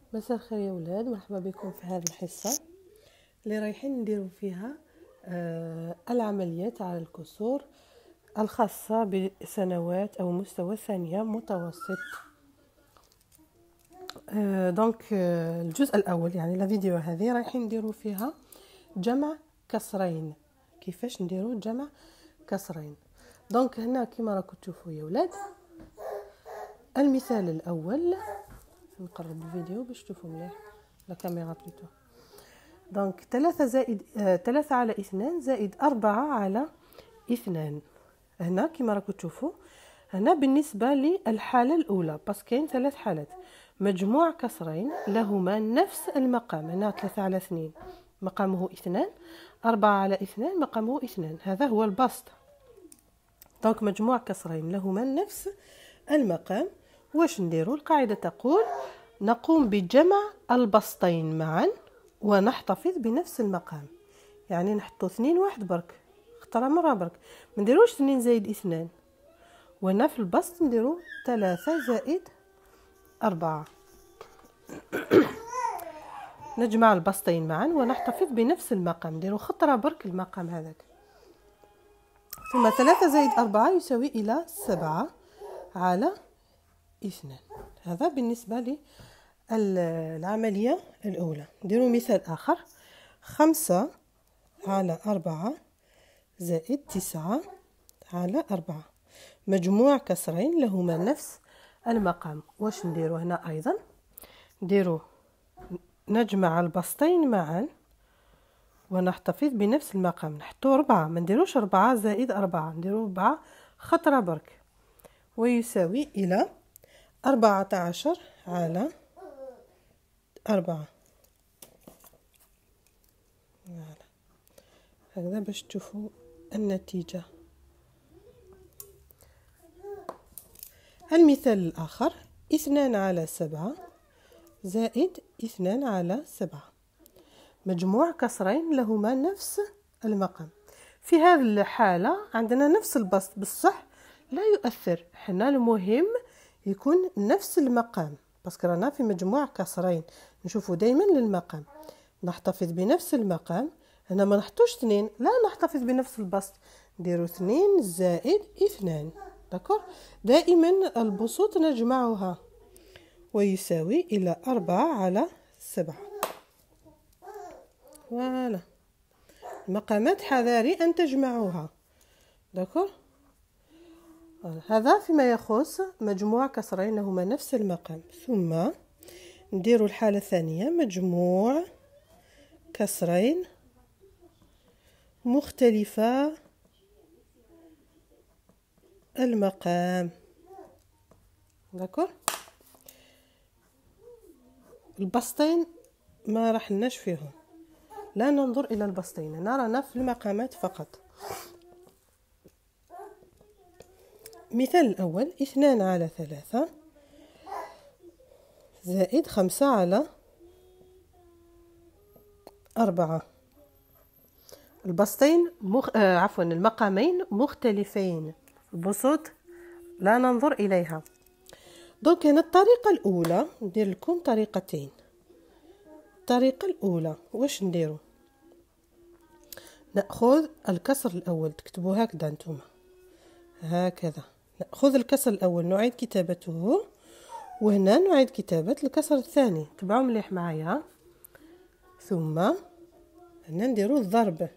مساء الخير يا ولاد، مرحبا بكم في هذه الحصة اللي رايحين نديروا فيها العمليات على الكسور الخاصة بسنوات أو مستوى ثانية متوسط. الجزء الأول يعني الفيديو هذه رايحين نديروا فيها جمع كسرين. كيفاش نديروا جمع كسرين؟ دونك هنا كما راكم تشوفوا يا ولاد المثال الأول. نقرب الفيديو باش تشوفوا مليح لا كاميرا بليتو. دونك 3 على 2 زائد 4 على 2. هنا كما راكم تشوفوا هنا بالنسبة للحالة الأولى بس كاين 3 حالات. مجموع كسرين لهما نفس المقام. هنا 3 على 2 مقامه 2، 4 على 2 مقامه 2. هذا هو البسط. دونك مجموع كسرين لهما نفس المقام. واش نديروا؟ القاعدة تقول نقوم بجمع البسطين معا ونحتفظ بنفس المقام. يعني نحطو 2 واحد برك، اختارها مرة برك، ما نديروش 2 زائد 2. وهنا في البسط نديرو 3 زائد 4. نجمع البسطين معا ونحتفظ بنفس المقام. نديرو خطرة برك المقام هذاك. ثم 3 زائد 4 يساوي إلى 7 على 2. هذا بالنسبة للعملية الأولى. نديرو مثال آخر. 5 على 4 زائد 9 على 4. مجموع كسرين لهما نفس المقام. واش نديرو هنا أيضا؟ نديرو نجمع البسطين معا ونحتفظ بنفس المقام. نحطو 4، ما نديروش 4 زائد 4، نديرو 4 خطرة برك، ويساوي إلى 14 على 4. هكذا باش تشوفوا النتيجة. المثال الآخر 2 على 7 زائد 2 على 7. مجموع كسرين لهما نفس المقام. في هذه الحالة عندنا نفس البسط بصح لا يؤثر، حنا المهم يكون نفس المقام باسكو رانا في مجموع كسرين نشوفوا دائما للمقام. نحتفظ بنفس المقام. هنا ما نحطوش 2، لا نحتفظ بنفس البسط، نديرو 2 زائد 2. داكور، دائما البسوط نجمعها ويساوي إلى 4 على 7. فوالا، المقامات حذاري أن تجمعوها. داكور، هذا فيما يخص مجموع كسرين لهما نفس المقام. ثم نديروا الحالة الثانية. مجموع كسرين مختلفة المقام. داكور، البسطين ما راح لناش فيهم، لا ننظر إلى البسطين، نرانا في المقامات فقط. مثال الأول 2 على 3 زائد 5 على 4. البسطين المقامين مختلفين، البسط لا ننظر إليها. دونك هنا الطريقة الأولى ندير لكم طريقتين. الطريقة الأولى واش نديرو؟ نأخذ الكسر الأول، تكتبوا هكذا انتم هكذا. نأخذ الكسر الأول نعيد كتابته، وهنا نعيد كتابة الكسر الثاني. تبعوا مليح معايا. ثم هنا نديرو الضرب.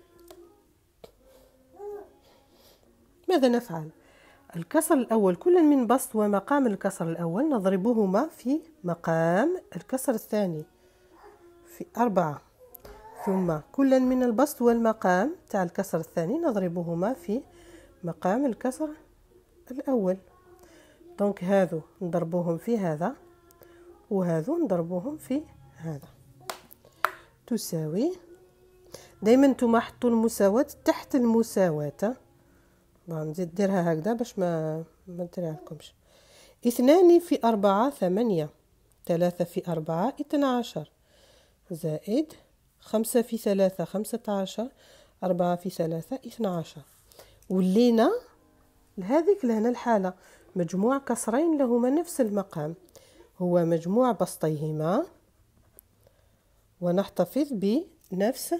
ماذا نفعل؟ الكسر الأول كل من بسط ومقام الكسر الأول نضربهما في مقام الكسر الثاني في 4. ثم كل من البسط والمقام تاع الكسر الثاني نضربهما في مقام الكسر الأول. دونك هذو نضربوهم في هذا وهذو نضربوهم في هذا، تساوي. دايما نتوما حطوا المساواة تحت المساواة. نزيد نديرها هكذا باش ما نتريعلكمش. 2 في 4 8، 3 في 4 12، زائد 5 في 3 15، 4 في 3 12. ولينا لهذيك لهنا الحالة مجموع كسرين لهما نفس المقام. هو مجموع بسطيهما، ونحتفظ بنفس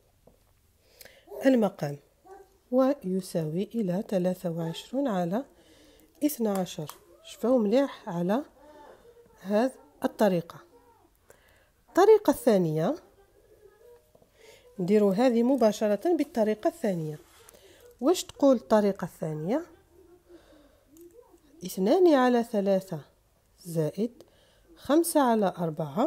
المقام، ويساوي إلى 23 على 12. شوفوا مليح على هذه الطريقة. الطريقة الثانية نديروا هذه مباشرة بالطريقة الثانية. واش تقول الطريقة الثانية؟ 2 على 3 زائد 5 على 4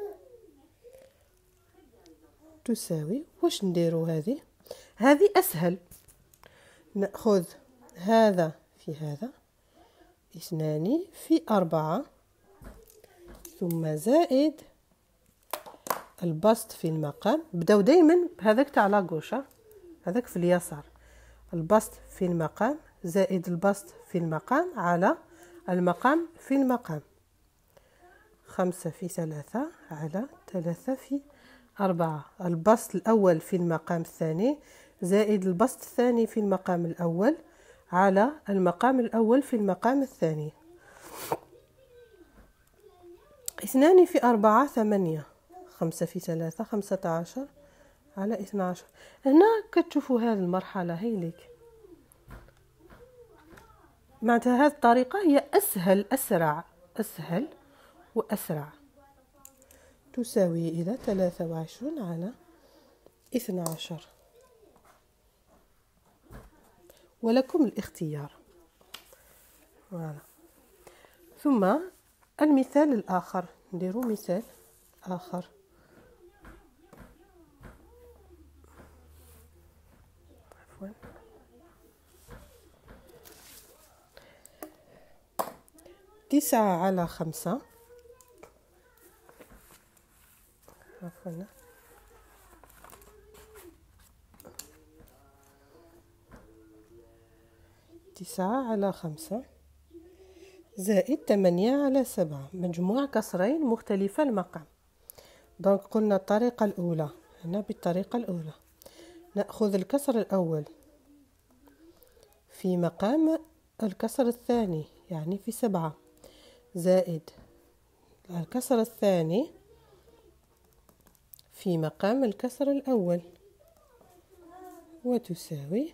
تساوي، واش نديروا هذه أسهل. نأخذ هذا في هذا، 2 في 4 ثم زائد البسط في المقام. بداو دايما بهذاك تاع لاغوش، هذاك في اليسار، البسط في المقام زائد البسط في المقام على المقام في المقام. 5 في 3 على 3 في 4. البسط الأول في المقام الثاني زائد البسط الثاني في المقام الأول على المقام الأول في المقام الثاني. 2 في 4 8. 5 في 3 15 على 12. هنا كتشوفوا هذه المرحلة هيليك، معناتها هذه الطريقة هي أسهل وأسرع. تساوي إلى 23 على 12. ولكم الاختيار. ثم المثال الآخر، نديروا مثال آخر. عفوا. 9 على 5. عفوا. 9 على 5 زائد 8 على 7. مجموع كسرين مختلفة المقام. دونك قلنا الطريقة الأولى، هنا بالطريقة الأولى نأخذ الكسر الأول في مقام الكسر الثاني، يعني في 7، زائد الكسر الثاني في مقام الكسر الأول، وتساوي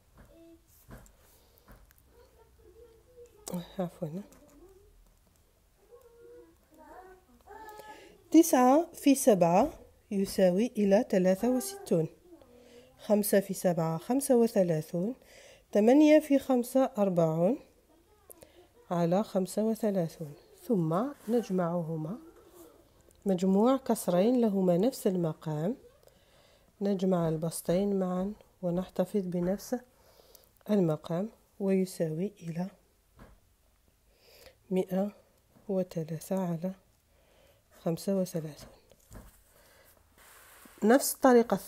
عفوا 9 في 7 يساوي إلى 63. 5 في 7 35. 8 في 5 40 على 35. ثم نجمعهما، مجموع كسرين لهما نفس المقام، نجمع البسطين معا ونحتفظ بنفس المقام، ويساوي إلى 103 على 35. نفس الطريقة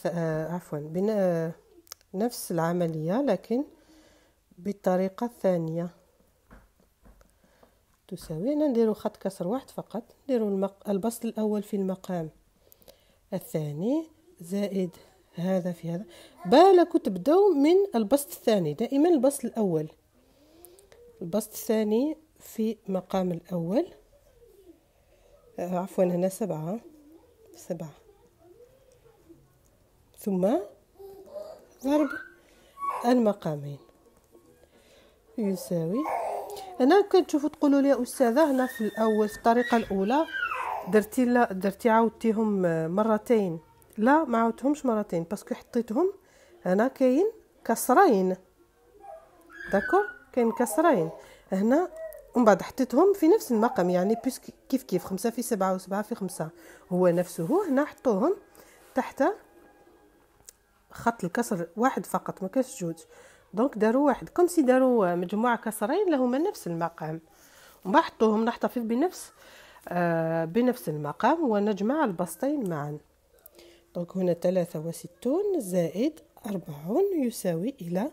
نفس العملية لكن بالطريقة الثانية. تساوي، هنا نديرو خط كسر واحد فقط، نديرو البسط الأول في المقام الثاني زائد هذا في هذا. بالكم تبداو من البسط الثاني، دائما البسط الأول، البسط الثاني في مقام الأول. عفوا هنا 7 ثم ضرب المقامين يساوي. هنا كتشوفوا تقولوا لي أستاذة، هنا في الأول في الطريقة الأولى درتي عاودتيهم مرتين. لا، ما عاودتهمش مرتين باسكو حطيتهم هنا كاين كسرين، داكور، كاين كسرين هنا، ومن بعد حطيتهم في نفس المقام، يعني كيف 5 في 7 و7 في 5 هو نفسه. هنا حطوهم تحت خط الكسر واحد فقط، ما كاش جوج، دونك داروا واحد، كوم سي داروا مجموعة كسرين لهما نفس المقام، ومن بعد حطوهم نحتفظ بنفس المقام ونجمع البسطين معا. دونك هنا 63 زائد 40 يساوي إلى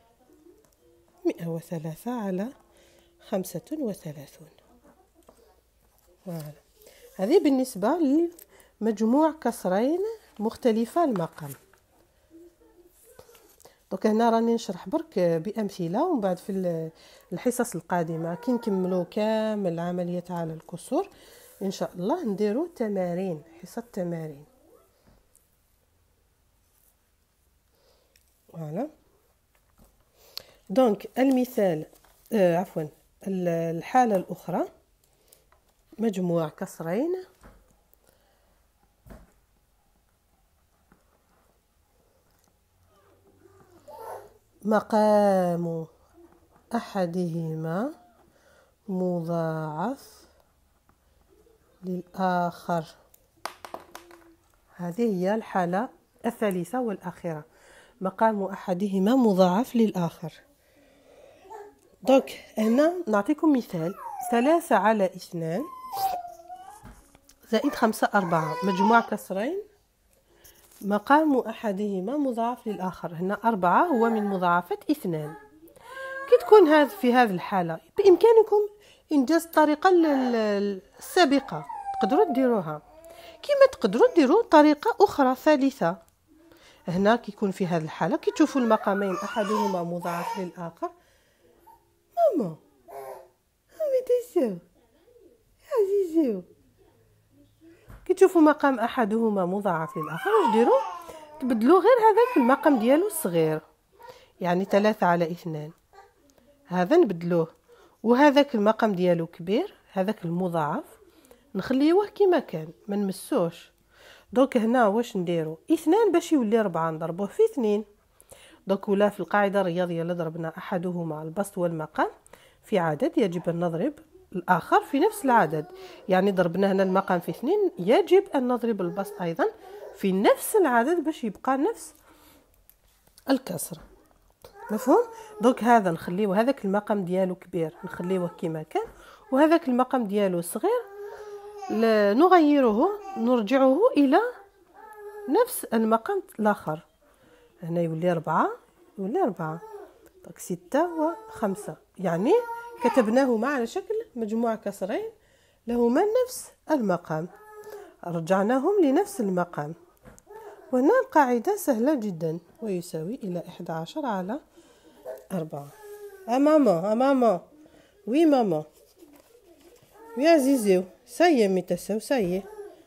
103 على 35. فوالا، هذه بالنسبة لمجموع كسرين مختلفة المقام. دونك هنا راني نشرح برك بامثله، ومن بعد في الحصص القادمه كي نكملوا كامل العمليات على الكسور ان شاء الله نديروا تمارين، حصه تمارين. فوالا. دونك المثال عفوا الحاله الاخرى، مجموع كسرين مقام أحدهما مضاعف للآخر. هذه هي الحالة الثالثة والأخيرة، مقام أحدهما مضاعف للآخر. دوك هنا نعطيكم مثال 3 على 2 زائد 5 4 مجموع كسرين مقام أحدهما مضاعف للآخر. هنا 4 هو من مضاعفات 2. كي تكون في هذه الحالة بإمكانكم إنجاز الطريقة السابقة، تقدروا ديروها، كما تقدروا ديروا طريقة أخرى ثالثة. هنا كي يكون في هذه الحالة كي تشوفوا المقامين أحدهما مضاعف للآخر، ماما عزيزو كي تشوفوا مقام احدهما مضاعف للاخر واش ديروا؟ تبدلوا غير هذاك المقام ديالو الصغير، يعني 3 على 2 هذا نبدلوه، وهذاك المقام ديالو كبير، هذاك المضاعف نخليوه كما كان ما نمسوش. دونك هنا واش نديروا؟ 2 باش يولي 4 نضربوه في 2. دونك ولا في القاعده الرياضيه اللي ضربنا احدهما البسط والمقام في عدد يجب ان نضرب الآخر في نفس العدد، يعني ضربنا هنا المقام في 2 يجب أن نضرب البسط أيضا في نفس العدد باش يبقى نفس الكسر. مفهوم؟ دونك هذا نخليوه، هذاك المقام ديالو كبير نخليوه كما كان، وهذاك المقام ديالو صغير نغيره نرجعه إلى نفس المقام الآخر. هنا يولي 4 يولي 4. دونك 6 و5 يعني كتبناهما على شكل مجموع كسرين لهما نفس المقام، رجعناهم لنفس المقام. وهنا القاعدة سهلة جدا، ويساوي إلى 11 على 4. ماما وي ماما وي عزيزي سايي ميتساو سايي.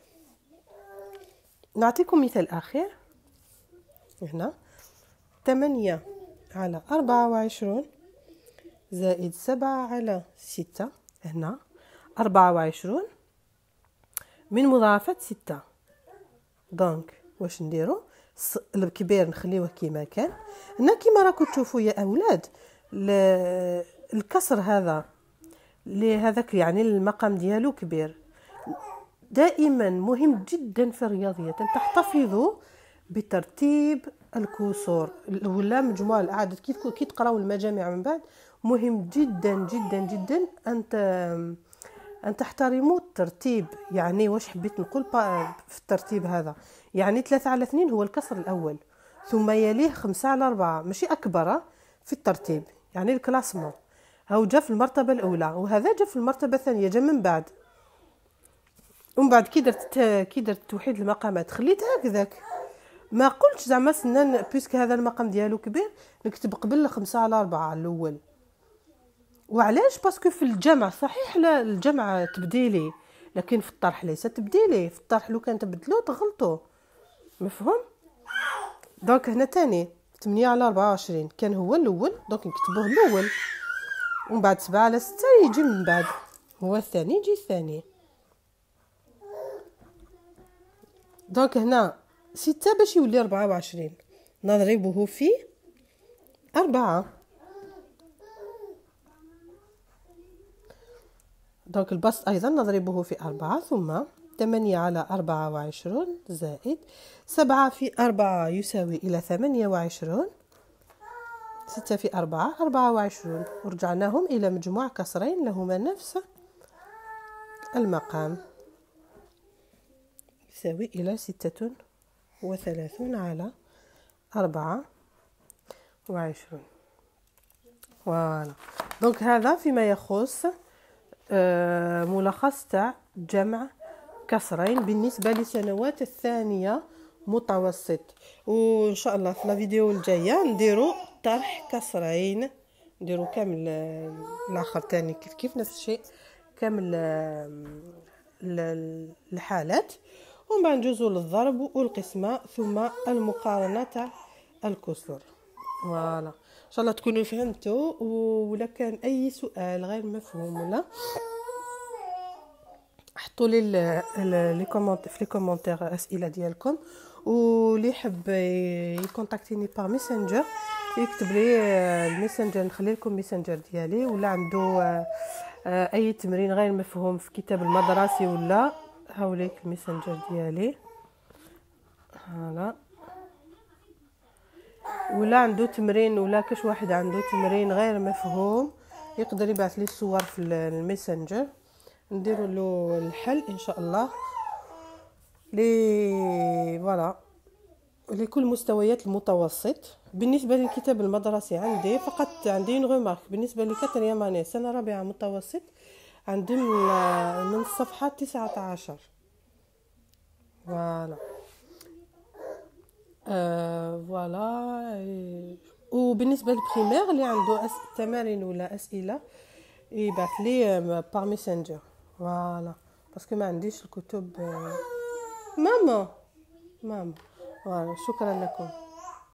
نعطيكم مثال آخر. هنا 8 على 24 زائد 7 على 6. هنا 24 من مضاعفات 6. دونك واش نديرو؟ الكبير نخليوه كما كان. هنا كما راكم تشوفوا يا اولاد الكسر هذا لهذاك يعني المقام ديالو كبير. دائما مهم جدا في الرياضيات ان تحتفظوا بترتيب الكسور ولا مجموع الاعداد. كي تقراو المجامع من بعد مهم جدا جدا جدا أن تحترموا الترتيب. يعني واش حبيت نقول في الترتيب هذا؟ يعني 3 على 2 هو الكسر الأول، ثم يليه 5 على 4 ماشي أكبر في الترتيب، يعني الكلاسمون هاو جا في المرتبة الأولى، وهذا جا في المرتبة الثانية جا من بعد. ومن بعد كي درت توحيد المقامات خليت هكذاك، ما قلتش زعما سنان بيسك هذا المقام ديالو كبير نكتب قبل 5 على 4 الأول. وعلاش؟ باسكو في الجمع صحيح لا الجمع تبديلي، لكن في الطرح ليس تبديلي. في الطرح لو كان تبدلو تغلطوا. مفهوم؟ دونك هنا تاني 8 على 24 كان هو الاول، دونك نكتبوه الاول، ومن بعد 7 على 6 يجي من بعد هو الثاني يجي الثاني. دونك هنا 6 باش يولي 24 نضربه في 4. دونك البسط أيضا نضربه في 4، ثم 8 على 24 زائد 7 في 4 يساوي إلى 28. 6 في 4 24، ورجعناهم إلى مجموع كسرين لهما نفس المقام يساوي إلى 36 على 24. فوالا. دونك هذا فيما يخص ملخص تاع جمع كسرين بالنسبة للسنوات الثانية متوسط. وان شاء الله في الفيديو الجايه نديرو طرح كسرين، نديرو كامل الاخر تاني كيف نفس الشيء كامل الحالات، ومن بعد ندوزو للضرب والقسمه ثم المقارنه تاع الكسور. فوالا ان شاء الله تكونوا فهمتوا، ولا كان اي سؤال غير مفهوم ولا حطوا لي لي كومونت في لي كومونتير اسئله ديالكم، واللي يحب يكونتاكتيني باغ ميسنجر يكتب لي الميسنجر، نخلي لكم ميسنجر ديالي، ولا عنده اي تمرين غير مفهوم في كتاب المدرسي ولا هاوليك الميسنجر ديالي هلا، ولا عنده تمرين ولا كاش واحد عنده تمرين غير مفهوم يقدر يبعث لي الصور في الميسنجر نديروا له الحل ان شاء الله. فوالا لكل مستويات المتوسط. بالنسبه للكتاب المدرسي عندي فقط عندي غومارك بالنسبه لكاتريام اني سنه رابعه متوسط، عندي من الصفحه 19. فوالا فوالا. وبالنسبه للبريمير اللي عنده تمارين ولا اسئله يبعث لي باغ ميسنجر. فوالا باسكو ما عنديش الكتب. ماما فوالا. شكرا لكم.